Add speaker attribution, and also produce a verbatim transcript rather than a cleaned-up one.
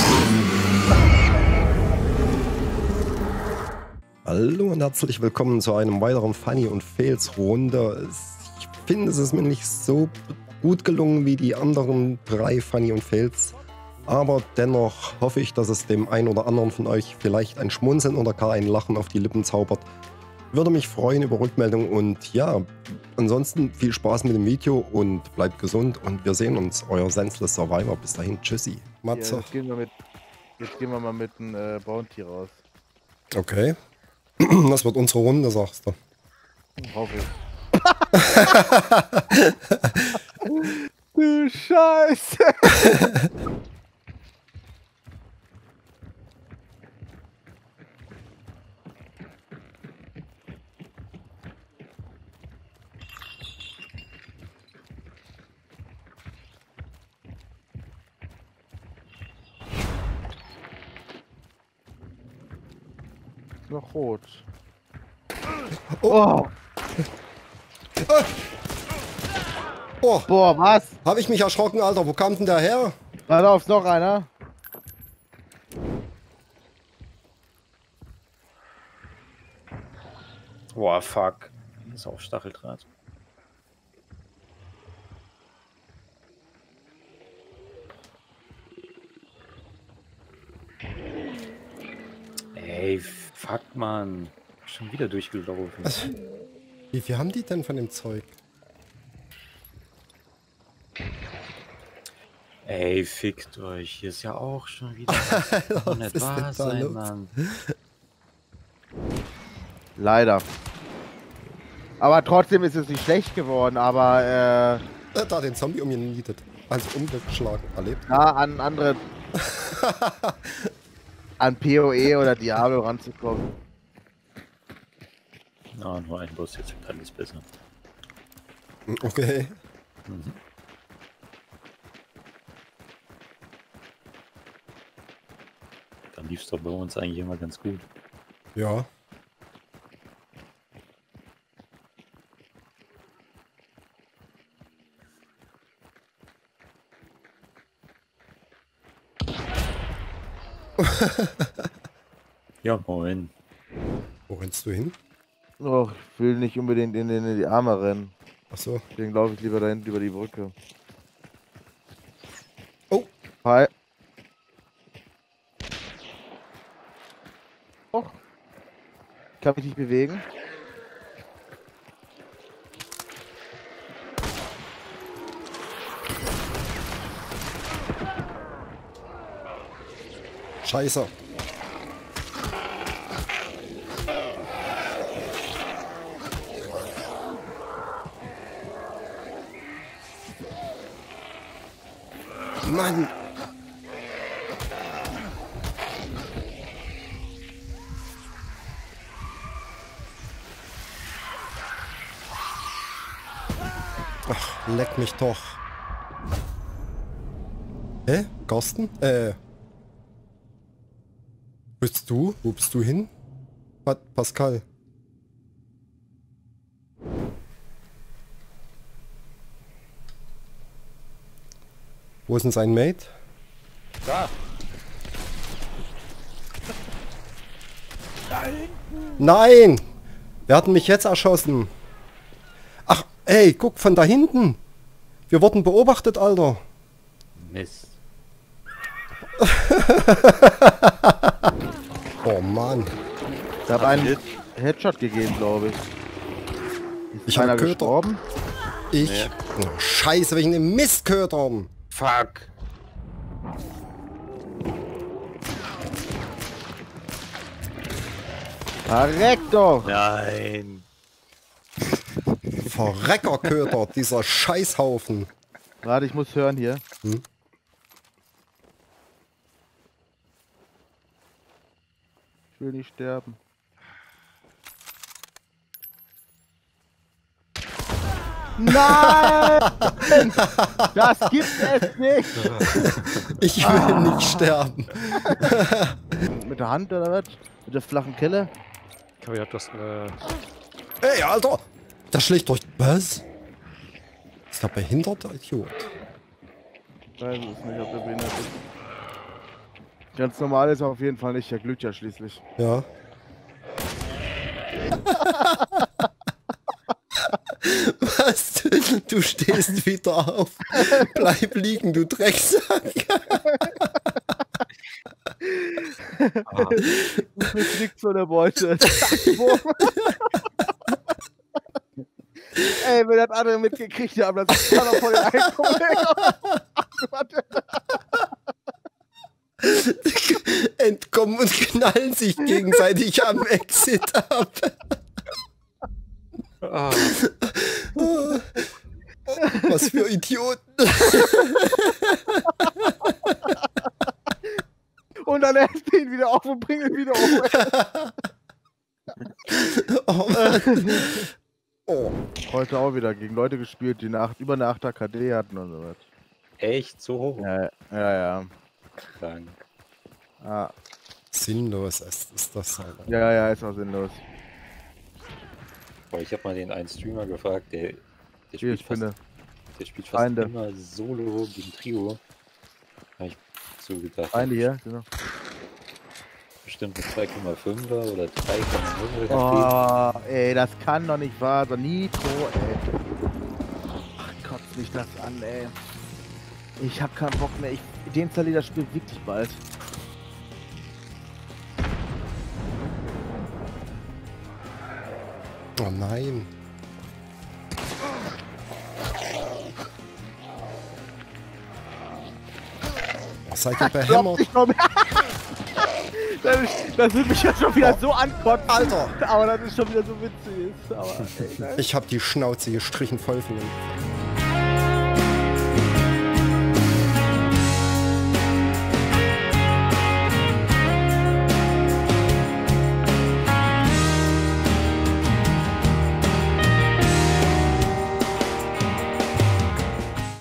Speaker 1: Hallo und herzlich willkommen zu einem weiteren Funny und Fails Runde. Ich finde, es ist mir nicht so gut gelungen wie die anderen drei Funny und Fails. Aber dennoch hoffe ich, dass es dem einen oder anderen von euch vielleicht ein Schmunzeln oder gar ein Lachen auf die Lippen zaubert. Würde mich freuen über Rückmeldung und ja, ansonsten viel Spaß mit dem Video und bleibt gesund und wir sehen uns. Euer Senseless Survivor. Bis dahin, tschüssi. Matze.
Speaker 2: Ja, jetzt, gehen wir mit, jetzt gehen wir mal mit einem äh, Bounty raus.
Speaker 1: Okay. Das wird unsere Runde, sagst du.
Speaker 2: Hoffe ich. Du Scheiße! Noch rot.
Speaker 1: Oh. Oh. Oh.
Speaker 2: Boah, was?
Speaker 1: Habe ich mich erschrocken, Alter. Wo kam denn der her?
Speaker 2: Warte auf, noch einer.
Speaker 3: Boah, fuck. Das ist auch Stacheldraht. Ey, fuck, Mann. Schon wieder durchgelaufen.
Speaker 1: Also, wie viel haben die denn von dem Zeug?
Speaker 3: Ey, fickt euch. Hier ist ja auch schon wieder was. Kann nicht wahr sein, Mann.
Speaker 2: Leider. Aber trotzdem ist es nicht schlecht geworden, aber äh...
Speaker 1: Da den Zombie umgenietet. Also umgeschlagen. Erlebt.
Speaker 2: Ja, an andere... an P O E oder Diablo ranzukommen.
Speaker 3: Na, nur ein Boss, jetzt wird alles besser.
Speaker 1: Okay.
Speaker 3: Mhm. Dann lief es doch bei uns eigentlich immer ganz gut.
Speaker 1: Ja.
Speaker 3: Ja, moin.
Speaker 1: Wo rennst du hin?
Speaker 2: Oh, ich will nicht unbedingt in, in, in die Arme rennen.
Speaker 1: Ach so.
Speaker 2: Deswegen laufe ich lieber da hinten über die Brücke.
Speaker 1: Oh.
Speaker 2: Hi. Oh. Ich kann mich nicht bewegen.
Speaker 1: Scheiße. Mann. Ach, leck mich doch. Hä? Carsten? Äh. Bist du? Wo bist du hin? Pa Pascal. Wo ist denn sein Mate?
Speaker 2: Da.
Speaker 1: Nein! Wer hat denn mich jetzt erschossen? Ach, ey, guck, von da hinten. Wir wurden beobachtet, Alter.
Speaker 3: Mist.
Speaker 1: Oh Mann.
Speaker 2: Ich habe einen Headshot gegeben, glaube ich. Ist
Speaker 1: Ich
Speaker 2: einer
Speaker 1: habe Köter.
Speaker 2: gestorben?
Speaker 1: Ich?
Speaker 3: Nee.
Speaker 1: Oh, Scheiße, wegen den Mistkötern.
Speaker 3: Fuck.
Speaker 2: Verreck doch!
Speaker 3: Nein.
Speaker 1: Verreckerköter, dieser Scheißhaufen.
Speaker 2: Warte, ich muss hören hier.
Speaker 1: Hm?
Speaker 2: Ich will nicht sterben. Nein! Das gibt es nicht!
Speaker 1: Ich will
Speaker 2: Ah.
Speaker 1: nicht sterben.
Speaker 2: Mit der Hand oder was? Mit der flachen Kelle?
Speaker 4: Ich habe ja das, äh...
Speaker 1: Ey, Alter! Das schlägt durch... Was? Ist der behinderter Idiot?
Speaker 2: Ich weiß es nicht, ob der behindert ist. Ganz normal ist auf jeden Fall nicht, der glüht ja schließlich.
Speaker 1: Ja. Was? Du stehst wieder auf. Bleib liegen, du Drecksack.
Speaker 3: Ah,
Speaker 2: Mir fliegt so eine Beute. Ey, wenn das andere mitgekriegt haben, das ist doch voll den Einkommen.
Speaker 1: Entkommen und knallen sich gegenseitig am Exit ab.
Speaker 3: ah,
Speaker 1: Was für Idioten.
Speaker 2: Und dann lässt ihn wieder auf und bringt ihn wieder um.
Speaker 1: Oh Mann. Oh.
Speaker 2: Heute auch wieder gegen Leute gespielt, die eine über eine achter K D hatten und so was.
Speaker 3: echt so hoch?
Speaker 2: Ja, ja, ja.
Speaker 3: Krank.
Speaker 2: Ah,
Speaker 1: Sinnlos ist, ist das halt.
Speaker 2: ja, ja, ist auch sinnlos.
Speaker 3: Boah, ich habe mal den einen Streamer gefragt, der, der
Speaker 2: Wie
Speaker 3: spielt
Speaker 2: ich
Speaker 3: fast,
Speaker 2: finde.
Speaker 3: der spielt fast
Speaker 2: Feinde.
Speaker 3: immer Solo gegen Trio. Da hab ich so gedacht,
Speaker 2: Feinde hier, genau.
Speaker 3: bestimmt eine zwei Komma fünfer oder drei Komma null.
Speaker 2: Oh, ey, das kann doch nicht wahr sein. Nitro, ey. Ach, kotzt mich das an, ey. Ich hab keinen Bock mehr. Ich deinstalliere das Spiel wirklich bald.
Speaker 1: Oh nein. Seid ihr behämmert?
Speaker 2: Ich glaub, das, das wird mich ja schon wieder so ankotzen.
Speaker 1: Alter.
Speaker 2: Aber das ist schon wieder so witzig. Aber, ey,
Speaker 1: Ich hab die Schnauze gestrichen voll von dem.